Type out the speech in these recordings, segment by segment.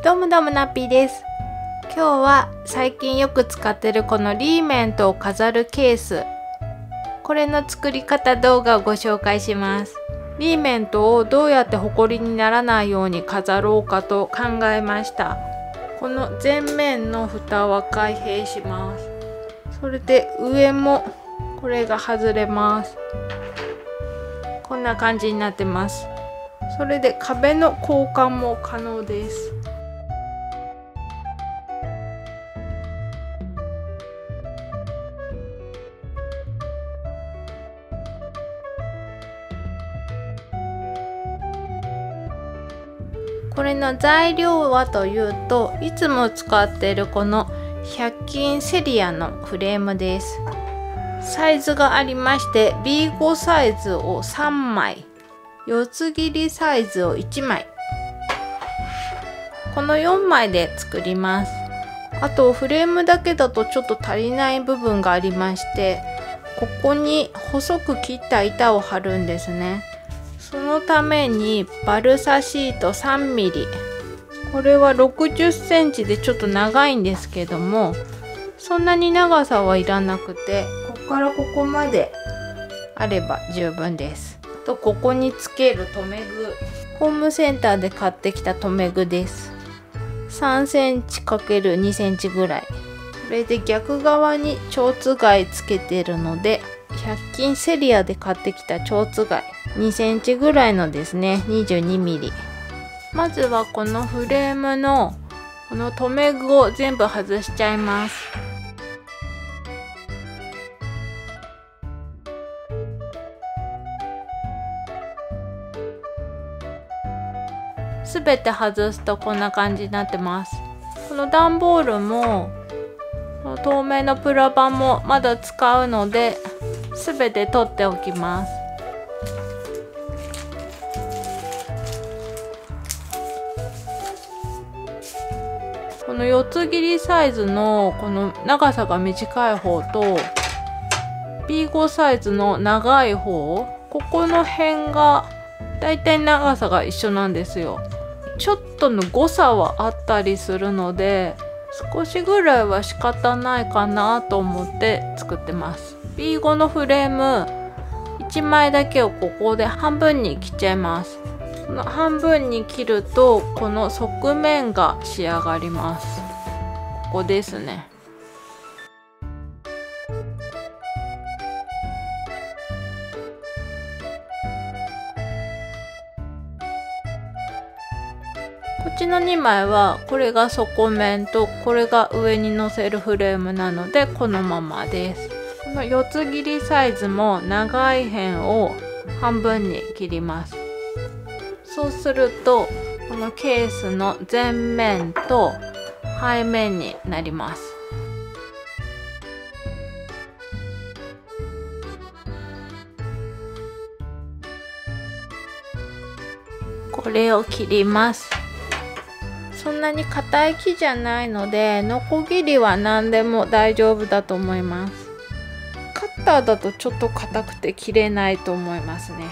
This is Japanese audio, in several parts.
どうもどうもなっぴーです。今日は最近よく使ってるこのリーメントを飾るケース、これの作り方動画をご紹介します。リーメントをどうやってホコリにならないように飾ろうかと考えました。この前面の蓋は開閉します。それで上もこれが外れます。こんな感じになってます。それで壁の交換も可能です。これの材料はというと、いつも使っているこの100均セリアのフレームです。サイズがありまして、B5 サイズを3枚、四つ切りサイズを1枚、この4枚で作ります。あとフレームだけだとちょっと足りない部分がありまして、ここに細く切った板を貼るんですね。そのためにバルサシート 3mm、 これは60センチでちょっと長いんですけども、そんなに長さはいらなくて、ここからここまであれば十分です。とここにつける留め具、ホームセンターで買ってきた留め具です。3センチ ×2 センチぐらい。これで逆側に蝶つがいつけてるので、100均セリアで買ってきた蝶つがい2センチぐらいのですね、22ミリ。まずはこのフレームのこの留め具を全部外しちゃいます。すべて外すとこんな感じになってます。この段ボールも透明のプラ板もまだ使うので、すべて取っておきます。この四つ切りサイズのこの長さが短い方と B5 サイズの長い方、ここの辺がだいたい長さが一緒なんですよ。ちょっとの誤差はあったりするので、少しぐらいは仕方ないかなと思って作ってます。 B5 のフレーム1枚だけをここで半分に切っちゃいます。この半分に切るとこの側面が仕上がります。ここですね。こっちの2枚はこれが底面とこれが上に乗せるフレームなのでこのままです。この四つ切りサイズも長い辺を半分に切ります。そうするとこのケースの前面と背面になります。これを切ります。そんなに硬い木じゃないので、ノコギリは何でも大丈夫だと思います。カッターだとちょっと硬くて切れないと思いますね。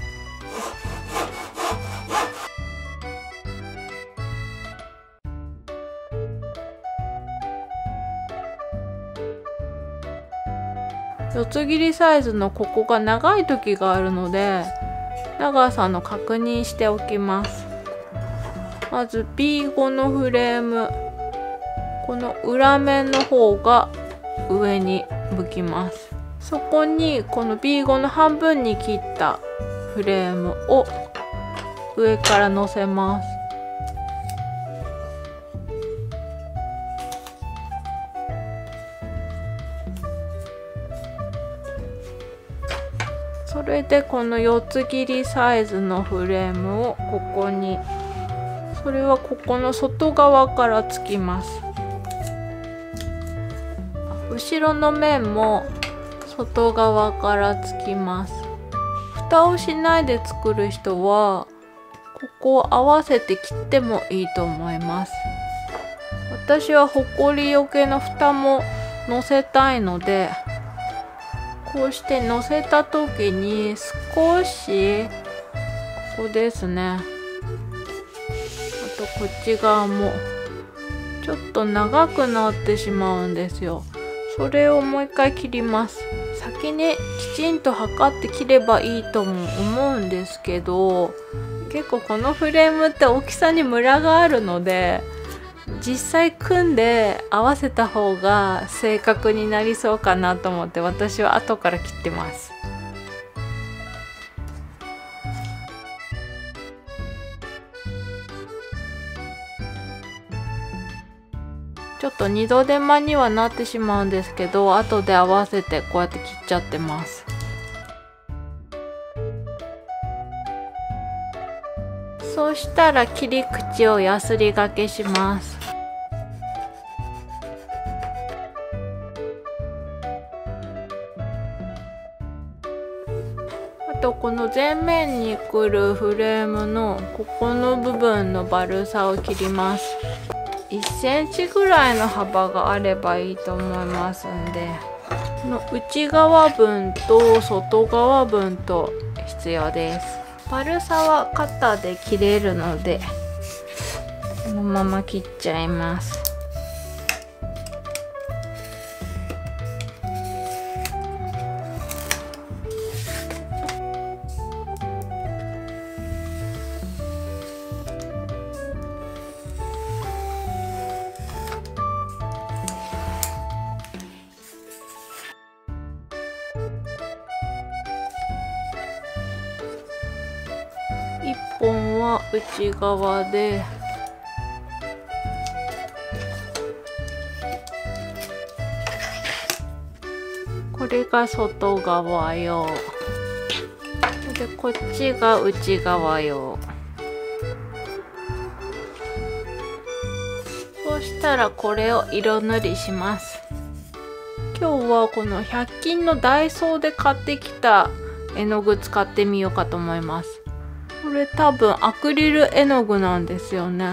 四つ切りサイズのここが長い時があるので、長さの確認しておきます。まず B5 のフレーム、この裏面の方が上に向きます。そこにこの B5 の半分に切ったフレームを上から乗せます。それでこの四つ切りサイズのフレームをここに、それはここの外側からつきます。後ろの面も外側からつきます。蓋をしないで作る人はここを合わせて切ってもいいと思います。私はホコリよけの蓋も乗せたいので、こうして乗せた時に少しここですね、あとこっち側もちょっと長くなってしまうんですよ。それをもう一回切ります。先にきちんと測って切ればいいとも思うんですけど、結構このフレームって大きさにムラがあるので、実際組んで合わせた方が正確になりそうかなと思って、私は後から切ってます。ちょっと二度手間にはなってしまうんですけど、後で合わせてこうやって切っちゃってます。そうしたら切り口をやすりがけします。あとこの前面に来るフレームのここの部分のバルサを切ります。1センチぐらいの幅があればいいと思いますんで、この内側分と外側分と必要です。バルサはカッターで切れるのでこのまま切っちゃいます。1本は内側で、これが外側用で、こっちが内側用。そうしたらこれを色塗りします。今日はこの100均のダイソーで買ってきた絵の具使ってみようかと思います。これ多分アクリル絵の具なんですよね。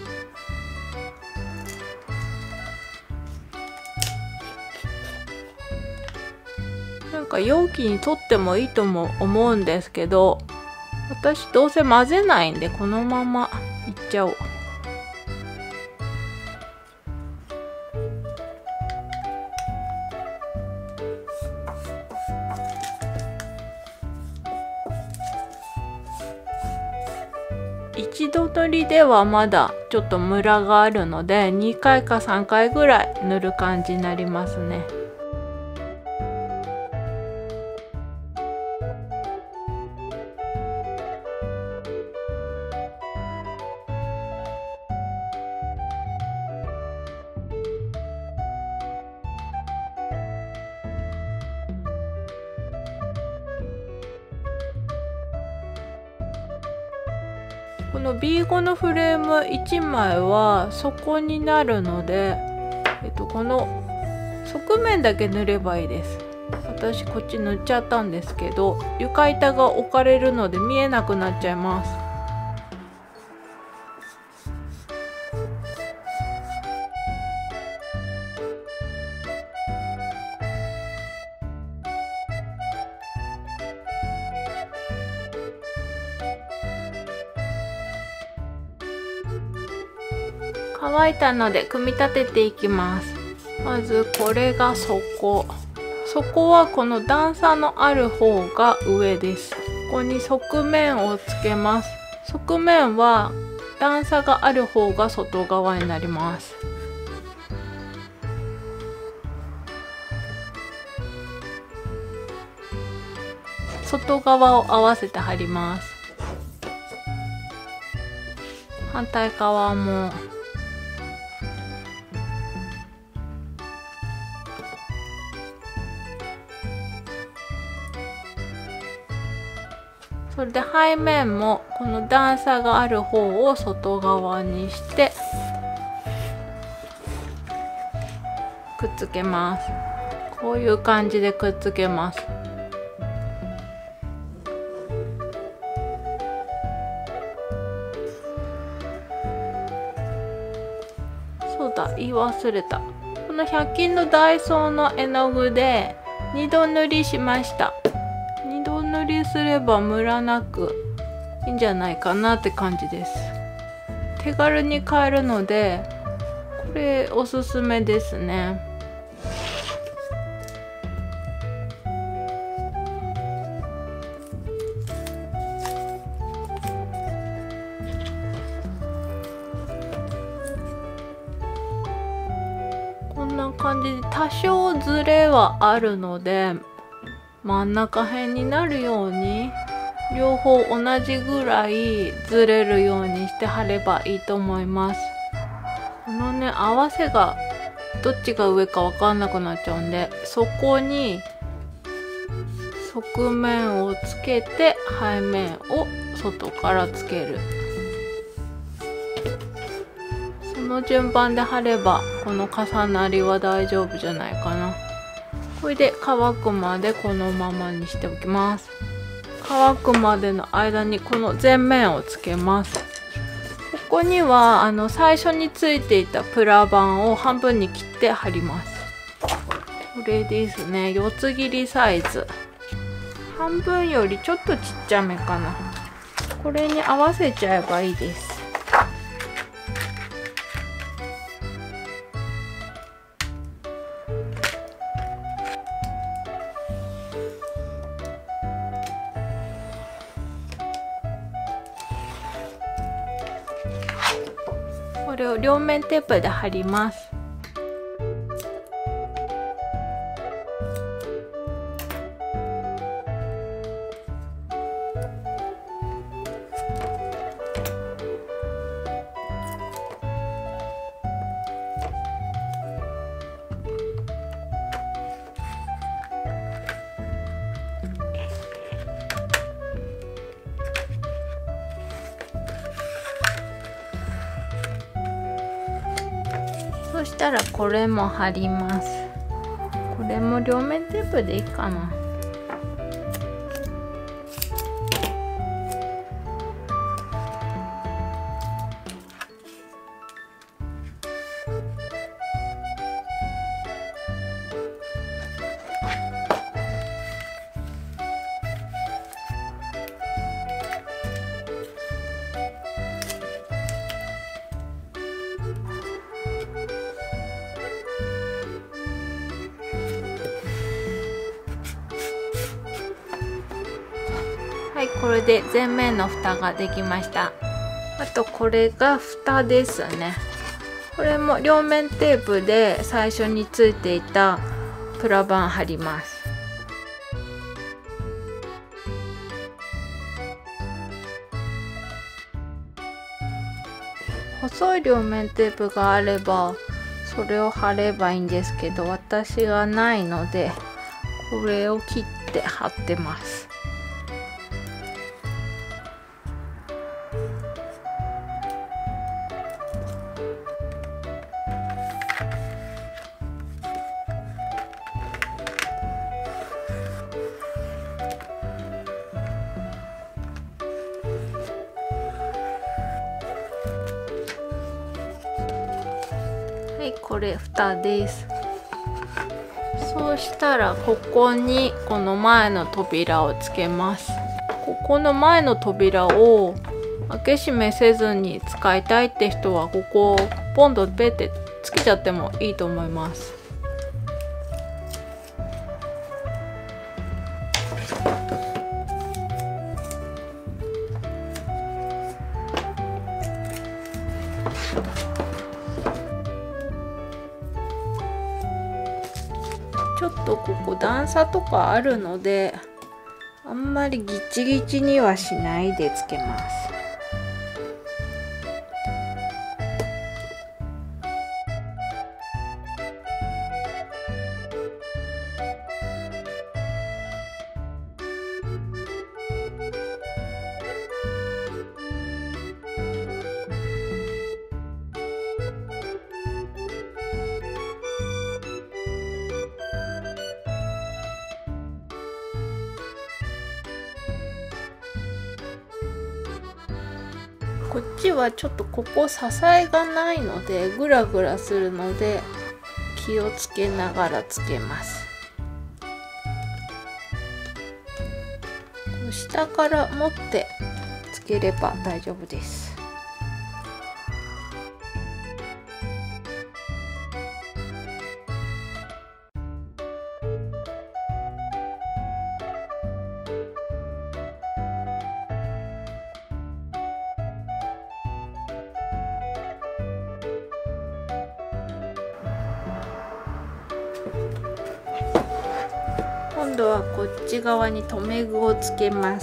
なんか容器に取ってもいいとも思うんですけど、私どうせ混ぜないんでこのままいっちゃおう。一度塗りではまだちょっとムラがあるので、2回か3回ぐらい塗る感じになりますね。この B5 のフレーム1枚は底になるので、この側面だけ塗ればいいです。私こっち塗っちゃったんですけど、床板が置かれるので見えなくなっちゃいます。乾いたので組み立てていきます。まずこれが底はこの段差のある方が上です。ここに側面をつけます。側面は段差がある方が外側になります。外側を合わせて貼ります。反対側もそれで背面もこの段差がある方を外側にしてくっつけます。こういう感じでくっつけます。そうだ、言い忘れた。この100均のダイソーの絵の具で2度塗りしました。2度塗りすればムラなくいいんじゃないかなって感じです。 手軽に買えるのでこれおすすめですね。こんな感じで多少ズレはあるので真ん中辺になるように両方同じぐらいずれるようにして貼ればいいと思います。このね合わせがどっちが上か分かんなくなっちゃうんで、そこに側面をつけて背面を外からつける、その順番で貼ればこの重なりは大丈夫じゃないかな。これで乾くまでこのままにしておきます。乾くまでの間にこの前面をつけます。ここには最初についていたプラ板を半分に切って貼ります。これですね、四つ切りサイズ、半分よりちょっとちっちゃめかな。これに合わせちゃえばいいです。これを両面テープで貼ります。そしたらこれも貼ります。これも両面テープでいいかな。はい、これで前面の蓋ができました。あとこれが蓋ですね。これも両面テープで最初についていたプラ板貼ります。細い両面テープがあればそれを貼ればいいんですけど、私がないのでこれを切って貼ってます。はい、これ蓋です。そうしたらここにこの前の扉をつけます。ここの前の扉を開け閉めせずに使いたいって人はここをポンとペってつけちゃってもいいと思います。ちょっとここ段差とかあるのであんまりギチギチにはしないでつけます。こっちはちょっとここ支えがないのでグラグラするので気をつけながらつけます。下から持ってつければ大丈夫です。 今度はこっち側に留め具をつけます。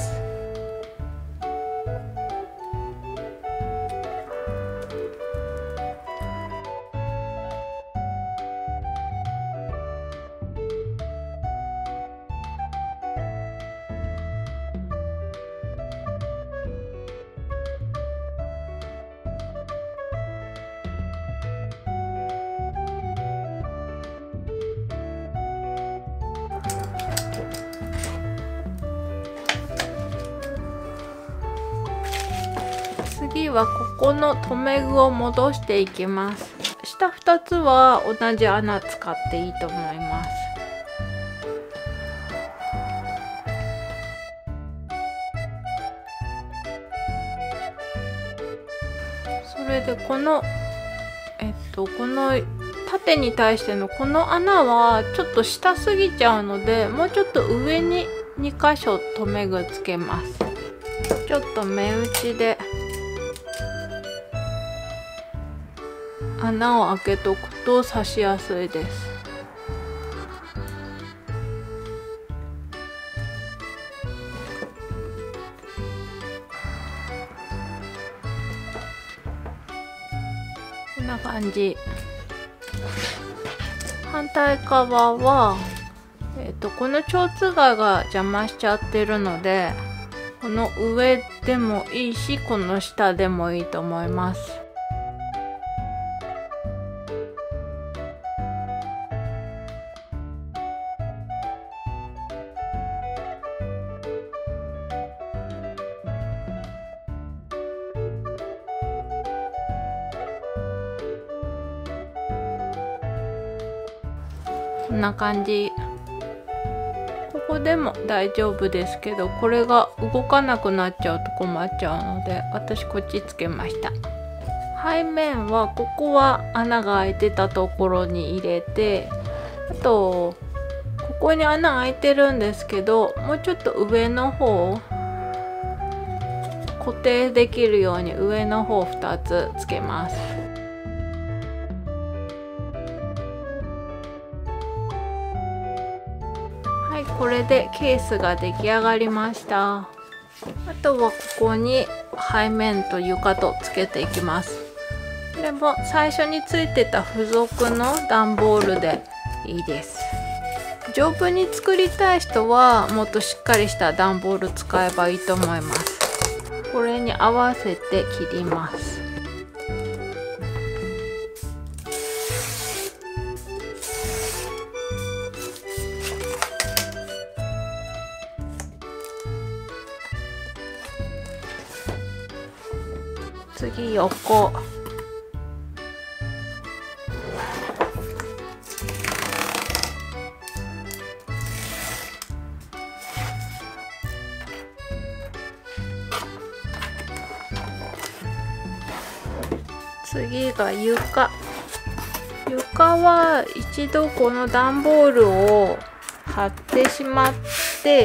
次はここの留め具を戻していきます。下2つは同じ穴使っていいと思います。それでこの縦に対してのこの穴はちょっと下すぎちゃうので、もうちょっと上に2箇所留め具つけます。ちょっと目打ちで穴を開けとくと刺しやすいです。こんな感じ。反対側は、この蝶つがいが邪魔しちゃってるので、この上でもいいし、この下でもいいと思います。こんな感じ。ここでも大丈夫ですけど、これが動かなくなっちゃうと困っちゃうので、私こっちつけました。背面はここは穴が開いてたところに入れて、あとここに穴開いてるんですけど、もうちょっと上の方固定できるように上の方2つつけます。はい、これでケースが出来上がりました。あとはここに背面と床とつけていきます。これも最初についてた付属の段ボールでいいです。丈夫に作りたい人はもっとしっかりした段ボール使えばいいと思います。これに合わせて切ります。次横。次が床。床は一度この段ボールを貼ってしまって、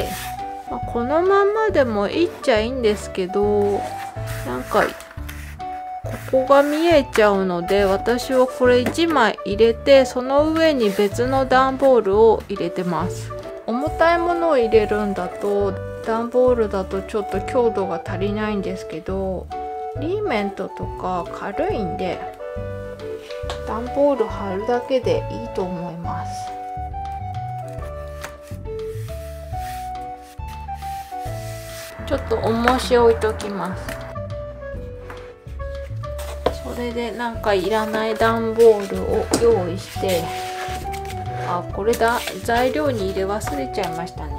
このままでもいいっちゃいいんですけど、なんかここが見えちゃうので、私はこれ1枚入れて、その上に別の段ボールを入れてます。重たいものを入れるんだと、段ボールだとちょっと強度が足りないんですけど、リーメントとか軽いんで、段ボール貼るだけでいいと思います。ちょっと重し置いときます。それでなんかいらない段ボールを用意して、これだ、材料に入れ忘れちゃいましたね。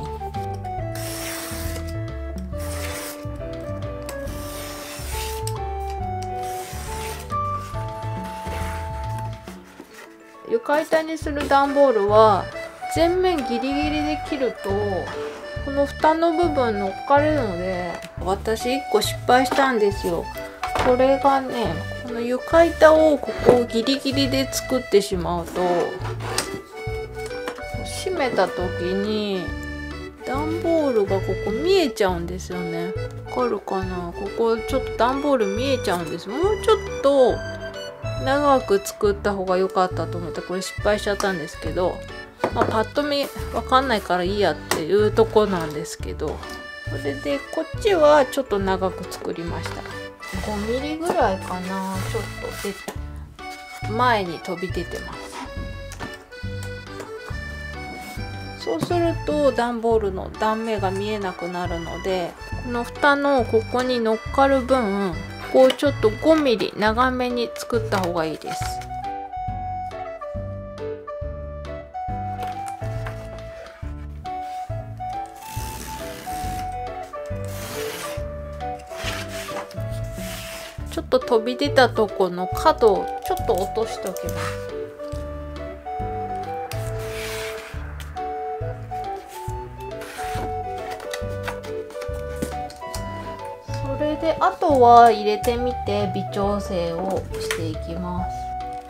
床板にする段ボールは全面ギリギリで切るとこの蓋の部分乗っかれるので、私1個失敗したんですよ。これがね、この床板をここをギリギリで作ってしまうと、閉めた時に段ボールがここ見えちゃうんですよね。わかるかな？ここちょっと段ボール見えちゃうんです。もうちょっと長く作った方が良かったと思ってこれ失敗しちゃったんですけど、 パッと見わかんないからいいやっていうとこなんですけど、それでこっちはちょっと長く作りました。5ミリぐらいかな。ちょっと前に飛び出てます。そうすると段ボールの断面が見えなくなるので、この蓋のここに乗っかる分、こうちょっと5ミリ長めに作った方がいいです。ちょっと飛び出たとこの角をちょっと落としておきます。それであとは入れてみて微調整をしていきます。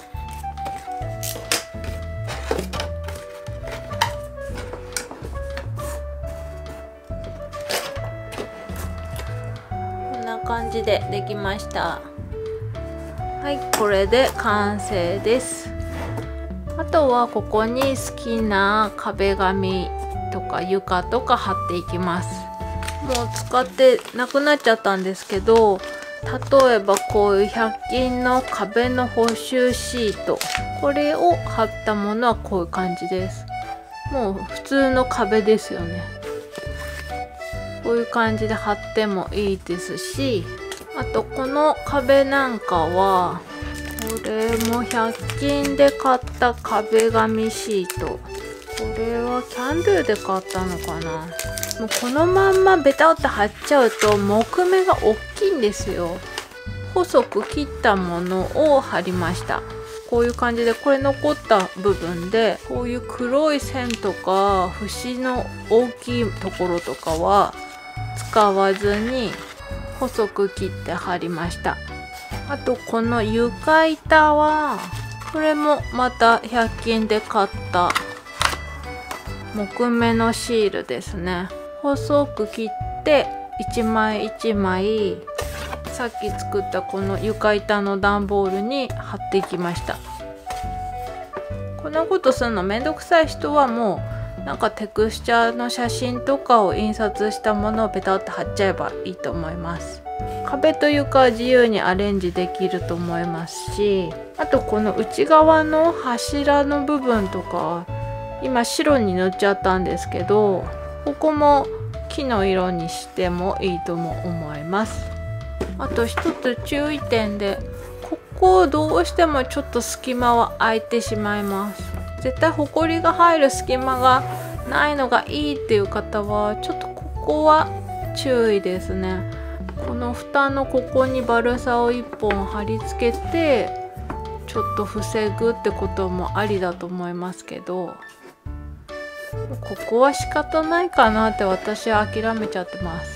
こんな感じでできました。はい、これで完成です。あとはここに好きな壁紙とか床とか貼っていきます。もう使ってなくなっちゃったんですけど、例えばこういう100均の壁の補修シート、これを貼ったものはこういう感じです。もう普通の壁ですよね。こういう感じで貼ってもいいですし、あとこの壁なんかはこれも100均で買った壁紙シート。これはキャンドゥで買ったのかな。もうこのまんまベタって貼っちゃうと木目が大きいんですよ。細く切ったものを貼りました。こういう感じで、これ残った部分でこういう黒い線とか節の大きいところとかは使わずに細く切って貼りました。あとこの床板はこれもまた100均で買った木目のシールですね。細く切って一枚一枚さっき作ったこの床板の段ボールに貼っていきました。こんなことするのめんどくさい人はもうなんかテクスチャーの写真とかを印刷したものをペタッと貼っちゃえばいいと思います。壁と床は自由にアレンジできると思いますし、あとこの内側の柱の部分とか今白に塗っちゃったんですけど、ここも木の色にしてもいいとも思います。あと一つ注意点で、ここどうしてもちょっと隙間は空いてしまいます。絶対ホコリが入る隙間がないのがいいっていう方はちょっとここは注意ですね。この蓋のここにバルサを1本貼り付けてちょっと防ぐってこともありだと思いますけど、ここは仕方ないかなって私は諦めちゃってます。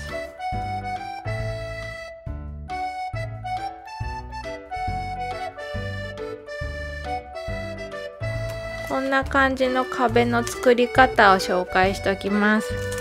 こんな感じの壁の作り方を紹介しておきます。